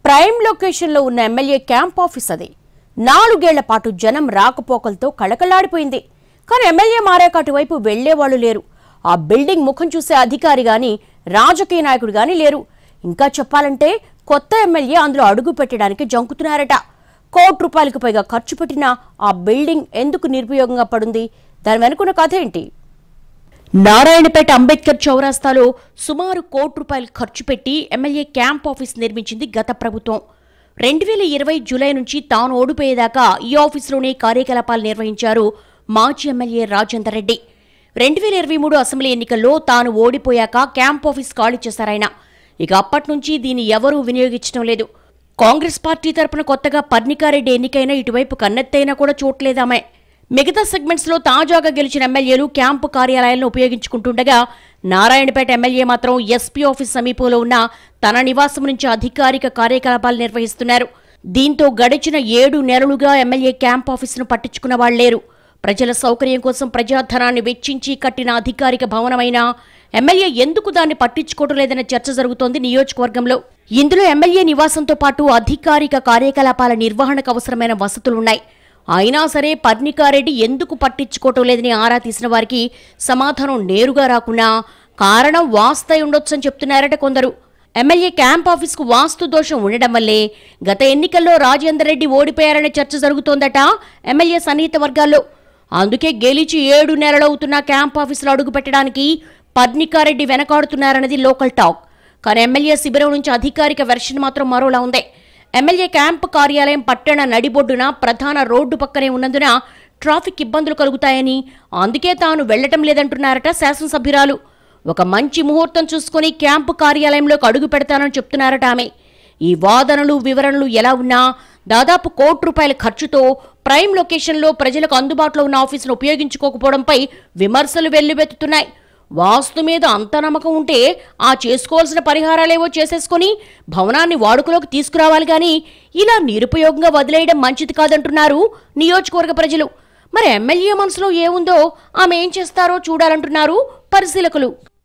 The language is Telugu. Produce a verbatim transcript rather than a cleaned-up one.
ప్రైమ్ లొకేషన్ లో ఉన్న ఎమ్మెల్యే క్యాంప్ ఆఫీస్ అది. నాలుగేళ్ల పాటు జనం రాకపోకలతో కళకళాడిపోయింది. కానీ ఎమ్మెల్యే మారాక అటువైపు వెళ్లేవాళ్లు లేరు. ఆ బిల్డింగ్ ముఖం చూసే అధికారి గాని రాజకీయ నాయకుడు గాని లేరు. ఇంకా చెప్పాలంటే కొత్త ఎమ్మెల్యే అందులో అడుగు పెట్టడానికి జంకుతున్నారట. కోటి రూపాయలకు పైగా ఖర్చు పెట్టిన ఆ బిల్డింగ్ ఎందుకు నిరుపయోగంగా పడుంది? దాని వెనుకున్న కథ ఏంటి? నారాయణపేట అంబేద్కర్ చౌరాస్తాలో సుమారు కోటి రూపాయలు ఖర్చు పెట్టి ఎమ్మెల్యే క్యాంప్ ఆఫీస్ నిర్మించింది గత ప్రభుత్వం. రెండు వేల ఇరవై జూలై నుంచి తాను ఓడిపోయేదాకా ఈ ఆఫీసులోనే కార్యకలాపాలు నిర్వహించారు మాజీ ఎమ్మెల్యే రాజేందర్ రెడ్డి. రెండు వేల ఇరవై మూడు అసెంబ్లీ ఎన్నికల్లో తాను ఓడిపోయాక క్యాంప్ ఆఫీస్ ఖాళీ చేశారాయన. ఇక అప్పటి నుంచి దీన్ని ఎవరూ వినియోగించడం లేదు. కాంగ్రెస్ పార్టీ తరపున కొత్తగా పర్ణికారెడ్డి ఎన్నికైనా ఇటువైపు కన్నెత్తైనా కూడా చూడలేదామే. మిగతా సెగ్మెంట్స్ లో తాజాగా గెలిచిన ఎమ్మెల్యేలు క్యాంపు కార్యాలయాలను ఉపయోగించుకుంటుండగా నారాయణపేట ఎమ్మెల్యే మాత్రం ఎస్పీ ఆఫీస్ సమీపంలో ఉన్న తన నివాసం నుంచి అధికారిక కార్యకలాపాలు నిర్వహిస్తున్నారు. దీంతో గడిచిన ఏడు నెలలుగా ఎమ్మెల్యే క్యాంప్ ఆఫీసును పట్టించుకున్న వాళ్లేరు. ప్రజల సౌకర్యం కోసం ప్రజాధనాన్ని వెచ్చించి కట్టిన అధికారిక భవనమైన ఎమ్మెల్యే ఎందుకు దాన్ని పట్టించుకోవడం లేదన్న చర్చ జరుగుతోంది నియోజకవర్గంలో. ఇందులో ఎమ్మెల్యే నివాసంతో పాటు అధికారిక కార్యకలాపాల నిర్వహణకు అవసరమైన వసతులున్నాయి. అయినా సరే పర్ణికారెడ్డి ఎందుకు పట్టించుకోవటం లేదని ఆరా తీసిన వారికి సమాధానం నేరుగా రాకున్నా కారణం వాస్తై ఉండొచ్చని చెప్తున్నారట కొందరు. ఎమ్మెల్యే క్యాంప్ ఆఫీస్కు వాస్తు దోషం ఉండడం వల్లే గత ఎన్నికల్లో రాజేందర్ రెడ్డి ఓడిపోయారనే చర్చ జరుగుతోందట ఎమ్మెల్యే సన్నిహిత వర్గాల్లో. అందుకే గెలిచి ఏడు నెలలవుతున్న క్యాంప్ ఆఫీసులో అడుగు పెట్టడానికి పర్ణికారెడ్డి వెనకాడుతున్నారన్నది లోకల్ టాక్. కానీ ఎమ్మెల్యే శిబిరం నుంచి అధికారిక వెర్షన్ మాత్రం మరోలా ఉంది. ఎమ్మెల్యే క్యాంప్ కార్యాలయం పట్టణ నడిబొడ్డున ప్రధాన రోడ్డు పక్కనే ఉన్నందున ట్రాఫిక్ ఇబ్బందులు కలుగుతాయని అందుకే తాను వెళ్లటం లేదంటున్నారట శాసనసభ్యురాలు. ఒక మంచి ముహూర్తం చూసుకుని క్యాంపు కార్యాలయంలోకి అడుగు పెడతానని చెప్తున్నారట ఆమె. ఈ వాదనలు వివరణలు ఎలా ఉన్నా దాదాపు కోటి రూపాయల ఖర్చుతో ప్రైమ్ లొకేషన్లో ప్రజలకు అందుబాటులో ఉన్న ఆఫీసును ఉపయోగించుకోకపోవడంపై విమర్శలు వెల్లువెత్తుతున్నాయి. వాస్తు మీద అంత నమ్మకం ఉంటే ఆ చేసుకోవాల్సిన పరిహారాలేవో చేసేసుకుని భవనాన్ని వాడుకలోకి తీసుకురావాలి గాని ఇలా నిరుపయోగంగా వదిలేయడం మంచిది కాదంటున్నారు నియోజకవర్గ ప్రజలు. మరి ఎమ్మెల్యే మనసులో ఏముందో ఆమె ఏం చేస్తారో చూడాలంటున్నారు పరిశీలకులు.